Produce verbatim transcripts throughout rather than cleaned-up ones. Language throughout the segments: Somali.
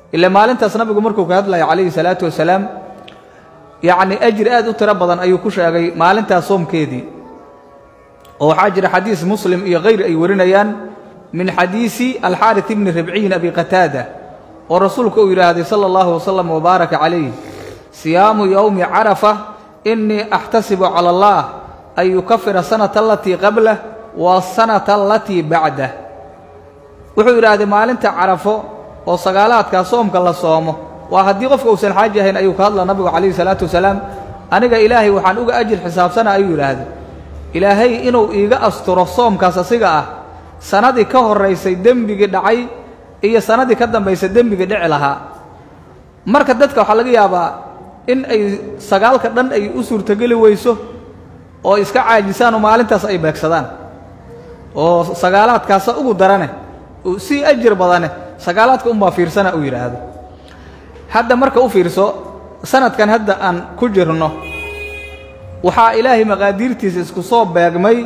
إلا ما لنت أصنبك مركو كهذا عليه الصلاة والسلام يعني أجر آد تربضا أي كشة ما لنت صوم كيدي أو حاجر حديث مسلم إيه غير أي ورنيان من حديث الحارث بن ربعي أبي قتادة ورسولك إلى صلى الله وسلم وبارك عليه صيام يوم عرفة إني أحتسب على الله أن يكفر السنة التي قبله والسنة التي بعده وحول هذا ما لنت عرفه وصقالات كصوم كلا صومه وهدي قفك وسن حاجة هنا أيوك الله نبي عليه الصلاة والسلام أنا جا إلهي وحن أوجا أجل حساب سنة أيوه هذا إلهي إنه إيجا أستر الصوم كاسسيجا سنة دي كهر رئيس الدم بجدعي هي سنة دي كدم بيس الدم بجدع لها مركز دتك وحلاقي يابا إن أي سقال كدن أي أسر تجلي ويسو أو إسكع عاجسان وما لنت أي بكسدان أو سقالات كاسة أبو درانه وسي أجر بدانه سقالات كأم بفير سنة أوير هذا هذا مركز أفيرسو سنة كان هذا أن كجرنه وحا إلهي مقاديرتي سيسكو صوب باقمي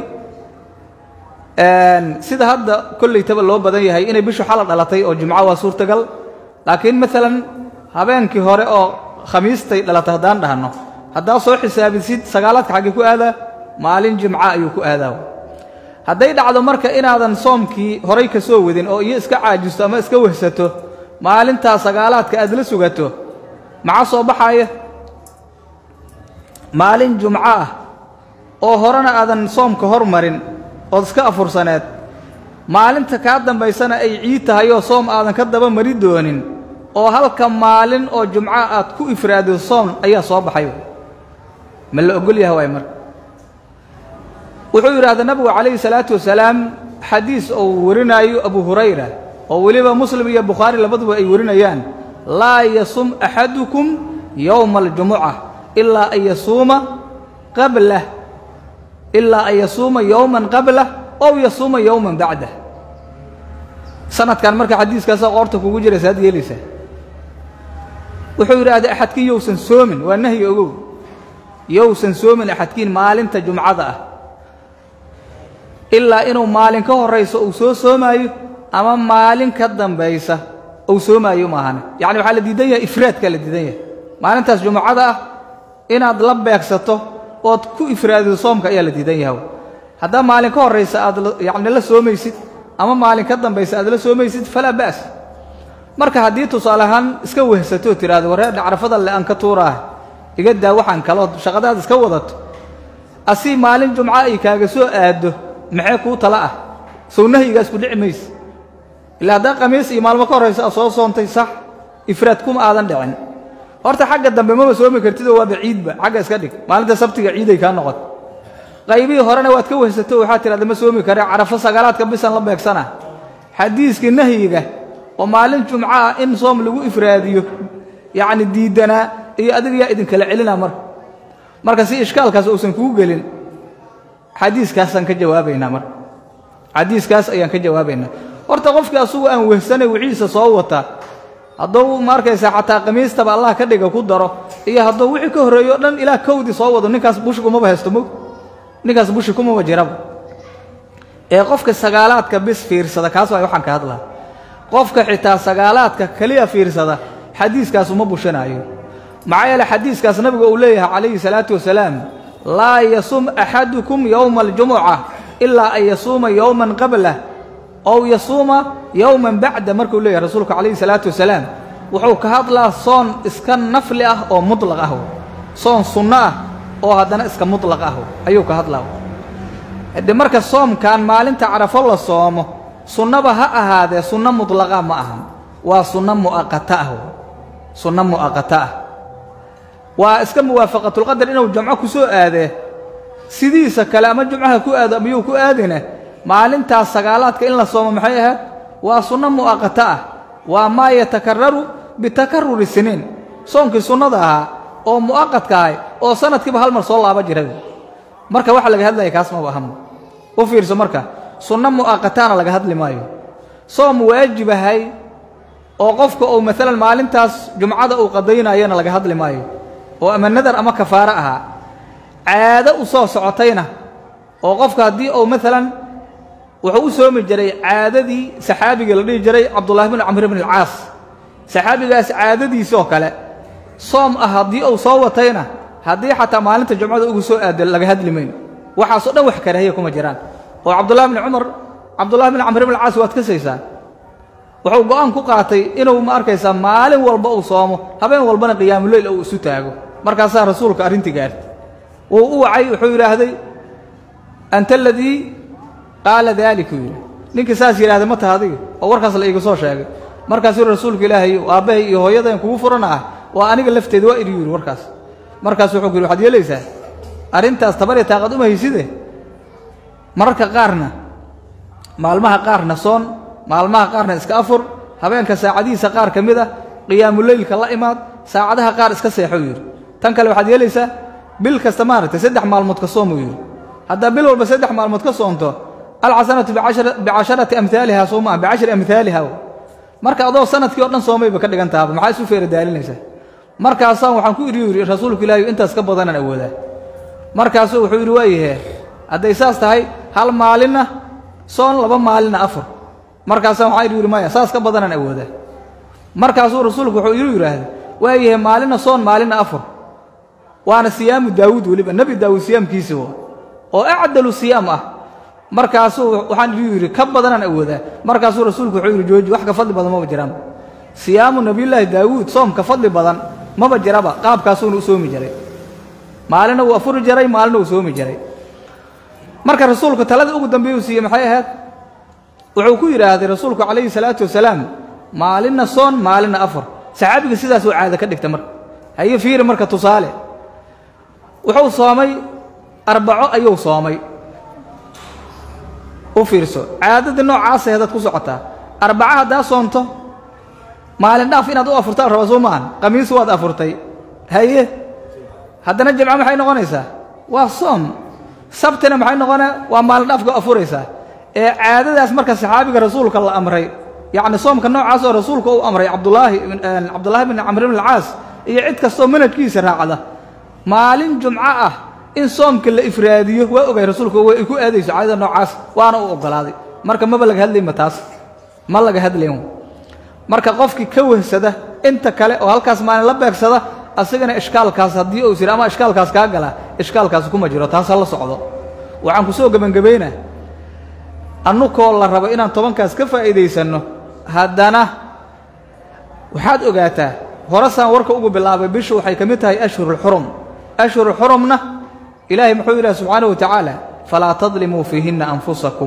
أن سيدا هذا كل يتبع الله بدأي هاي إني بيشو حالة دلاتي أو جمعة وصور تقل لكن مثلا هبين كي هوري أو خميس تي دلاتي هدان دهانو هذا صور حسابي سيد سقالات حقيقو هذا مالين جمعة يوكو هذا هذا يدعى مركا إن هذا نصوم كي هوري كسو ودين أو يسكا عاجستو أما اسكا وهستو مالين تا سقالات كأدلسو غتو مع صوبحاية maalin jumco ah oo horena aadan soomka hormarin oo iska afursaneed maalinta ka dambaysana ay ciid tahay oo soom aadan ka daba mari doonin oo halka maalin oo jumco aad ku ifraado soom ayaa soo baxay ma la ogol yahay way mar wuxuu yiraahdaa nabiga kaleey salaatu wasalaam xadiis oo warinayo Abu Hurayra oo waliba Muslim iyo Bukhari labaduba ay warinayaan la yasum ahadukum yawm al-jum'ah إلا أن يصوم قبله إلا أن يصوم يوما قبله أو يصوم يوما بعده سنة كان مركز حديث كذا قرطك وجرى ساد يليسه وحور هذا أحد كي يوسن سومن والنهي يقول يوسن سومن أحد كين مالن تجمعة إلا إنه مالن كهر رئيس أو سو سومايو أما مالن كدم بيسه أو سومايو معنا يعني بحال ديدية إفراد كلا ديدية مالن تاس جمعة inaad la beegsato ood ku ifraadiso soomka ayaa la diidan yahay hadda maalin ka horeysa aad yaani la soomaysid ama maalin ka dambaysa aad la soomaysid fala baas marka hadii tusaalahan iska wehsato tiraado wareed carafada la aan ka tuuraa iga daa waxaan kala shaqadaad iska wadato asi maalin jumca ay kaaga soo aado maxay ku tala ah sunnahayga isku dhicmays ila hada qamiis iyo maalmo ka horeysa soo soontay sax ifraadkum aadan dhicin horta xagga dambe ma soo meekartid waa baciid ba xagga iska dhig maalinta sabtiga ciiday ka noqon qaybi horena waad ka wehsato waxa tiraada ma soo meekara carafa sagalaadka bisan la beegsana xadiiska nahyiga oo maalin jumca in soom lagu ifraadiyo yaani diidana iyo adiga yaa idin kala celina mar marka si iskaalkaas oo san ku galin xadiiskaas aan ka jawaabayna mar xadiiskaas ayaan ka jawaabayna horta qofka asugu aan wehsanay wixiisa soo wata hadduu markaysa xataa qamiista ba Allah ka dhiga ku daro iyo hadduu wixii ka horeeyo dhan ilaa kowdi soo wado ninkaas bushku ma bahaysto mug ninkaas bushku ma wajirab ee qofka sagaalaadka bis fiirsada kaas waa waxaan ka hadlaa qofka xitaa sagaalaadka kaliya fiirsada xadiiskaas uma bushanayo maayala xadiiskaas nabiga uu leeyahay kaleey salaatu wasalaam la yasum ahadukum yawm al-jum'ah illa an yasuma yawman qablahu أو يصوم يوما بعد مركو ليه رسولك عليه الصلاة والسلام وحو كهضلا صون إسكان نفله أو مطلق أهو صون صناه أو هذا إسكان مطلق أهو أيوك هضلا إذا مركز الصوم كان مالين تعرف الله صومه صنة بها هذا صنة مطلقة معهم وصنة مؤقتة صنة مؤقتة وإسكان موافقة القدر إنه جمعه كسوء هذا سيديسة كلام جمعه كو هذا بيو كو هذا maalinta sagaalaadka in la soomo maxay ahayd waa sunna muaqata ah waa ma yatakarraru bitakarruri sinin soonki sunnada ah oo muaqadka ah oo sanadkiiba hal mar soo laaba jiray marka waxa laga hadlay kaas ma baham u fiirso marka sunna muaqataana laga hadli maayo soom waajib ahay oo qofka oo midalan maalintaas jumcada uu qadaynayana laga hadli maayo oo ama nadar ama kafaara ah caado u soo socotayna oo qofka hadii oo midalan wuxuu soo mi jiray caadadii saxaabiga la dhigi jiray Abdullah ibn Amr ibn al-Aas saxaabigaas caadadiisoo kale soom ah haddii uu soo watayna haddii xataa maalinta jumcada ugu soo aado laga hadli mayno waxaasoo dhan wax karaahiya kuma jiraan oo cabdullahi bni cumar cabdullahi bni camr ibn alcaas waad kasaysaa wuxuu go'aan ku qaatay inuu ma arkaysaa maalin walba uu soomo habeen walbana qiyaamuleyl uu isu taago markaasaa rasuulka arrintii gaartay wuu u wacay wuxuu yidhaahday anta aladii qaala daalika yidhi ninkii saas yidhahday ma taha adiga oo warkaas la iiga soo sheegay markaasuu rasuulka ilaahay aabbahay iyo hooyadayn kugu furana ah waa aniga lafteeda waa idhi yidhi warkaas markaasuu wuxuu ku yidhi waxaad yeelaysaa arrintaas tabar iyo taaqad uma hayside mararka qaarna maalmaha qaarna soon maalmaha qaarna iska afur habeenka saacadihiisa qaar ka mid ah qiyaamuleylka la imaad saacadaha qaar iska seexo yidhi tan kale waxaad yeelaysaa bil kasta maaragtay saddex maalmood ka soomuu yidhi haddaa bil walba saddex maalmood ka soonto alxasanatu bicasharati amhaaliha soo maa bicashri amhaaliha marka adoo sanadkii oo dhan soomayba ka dhigan tahaba maxaa isu feera daalinaysaa markaasaan waxaan ku idhi yidhi rasuulku ilaahay intaas ka badanaan awoodaa markaasuu wuxuu yidhi waayahe hadday saas tahay hal maalinna soon laba maalinna afur markaasaan waxaan idhi yidhi maya saas ka badanaan awoodaa markaasuu rasuulku wuxuu igu yidhaahday waayahe maalinna soon maalinna afur waana siyaamu daawuud weliba nebi daawuud siyaamkiisi waa oo acdalu siyaam ah markaasuu waxaan idhi yidhi ka badanaan awoodaa markaasuu rasuulku wuxuu yidhi jooji wax ka fadli badan maba jiraan siyaamu nabiyullaahi daawuud soom ka fadli badan maba jiraba qaabkaasuuna u soomi jiray maalina uu afuri jiray maalina uu soomi jiray marka rasuulku talada ugu dambeeya uu siiyey maxay ahayd wuxuu ku yidhaahday rasuulku calayhi salaatu wasalaam maalinna soon maalinna afur saxaabiga sidaas uu caado ka dhigta marka haye fiiri marka tusaale wuxuu soomay arbaco ayuu soomay u fiirso caadadii noocaas aheedaad ku socotaa arbaco haddaa soonto maalin dhaaf inaad u afurtaan raba soo maahan qamiis waad afurtay haye haddana jimco maxay noqonaysaa waa soom sabtina maxay noqonaa waa maalin dhaafka afuraysaa ee caadadaas marka saxaabiga rasuulka la amray yacni soomka noocaas oo rasuulka uu amray cabdullaahi cabdullaahi bin camr ibn alcaas iyo cid kastoo manhajkiisa raacda maalin jumco ah in soomka la ifraadiyo waa ogay rasuulku way ku aadayso caadada noocaas waana u ogolaaday marka maba laga hadlayma taas ma laga hadlayn marka qofkii ka wehsada inta kale oo halkaas maalin la beegsada asagana ishkaalkaas haddii uu sir ama ishkaalkaas kaa gala ishkaalkaas kuma jiro taas la socdo waxaan ku soo gabangabaynaa annukoo la rabo inaan tobankaas ka faa'iidaysanno haddana waxaad ogaataa horasaan warka ugu bilaabay bishu waxay ka mid tahay ashhurul xurum ashhurul xurumna ilaahay muxuu yidhaha subxaanahu wa tacaala falaa tadlimuu fiihinna anfusakum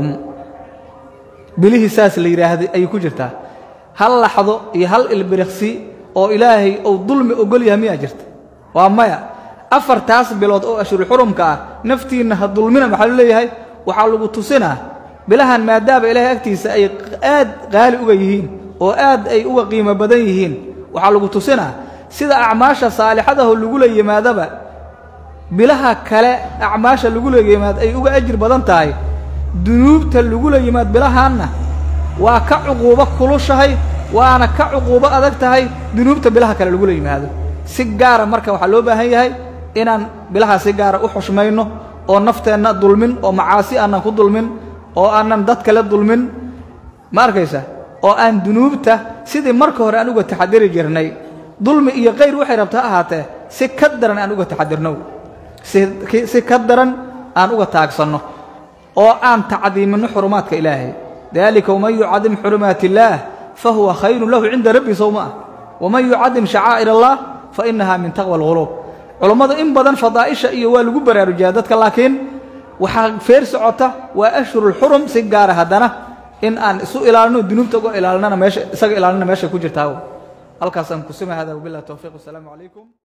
bilihii saas la yidhaahday ayay ku jirtaa hal laxdo iyo hal ilbiriqsi oo ilaahay uu dulmi ogol yahay miyaa jirta waa maya afartaas bilood oo ashhurul xurumka ah naftiinna ha dulmina maxaa lu leeyahay waxaa lagu tusinaa bilahan maadaama ilaahay agtiisa ay aad qaali uga yihiin oo aad ay uga qiimo badan yihiin waxaa lagu tusinaa sida acmaasha saalixadaho lagula yimaadaba bilaha kale acmaasha lagula yimaad ay uga ajir badan tahay dunuubta lagula yimaad bilahaanna waa ka cuquubo kulushahay waana ka cuquubo adag tahay dunuubta bilaha kale lagula yimaado si gaara marka waxaa loo baahan yahay inaan bilaha si gaara u xushmayno oo nafteenna dulmin oo macaasi aanan ku dulmin oo aanan dad kale dulmin ma arkaysa oo aan dunuubta sidii marka hore aan uga taxadiri jirnay dulmi iyo kayr waxay rabta ahaatee si ka daran aan uga taxadirno si ka daran aan uga taagsanno oo aan tacdiiminno xurumaadka ilaahay dalika waman yucadim xurumaati illaah fahuwa khayrun lahu cinda rabbi sowma ah waman yucadim shacaa'ir allah fa inaha min taqwa alghuluub culammadu in badan fadaa'isha iyo waa lagu baraarujiyaa dadka laakiin waxaa feer socota waa ashhurul xurum si gaara haddana in aan isu ilaalino dunuubta uga ilaalinana meesha isaga ilaalinana meeshay ku jirtaa halkaasaan ku sima hada wabillahi tawfiiq wasalaamu calaykum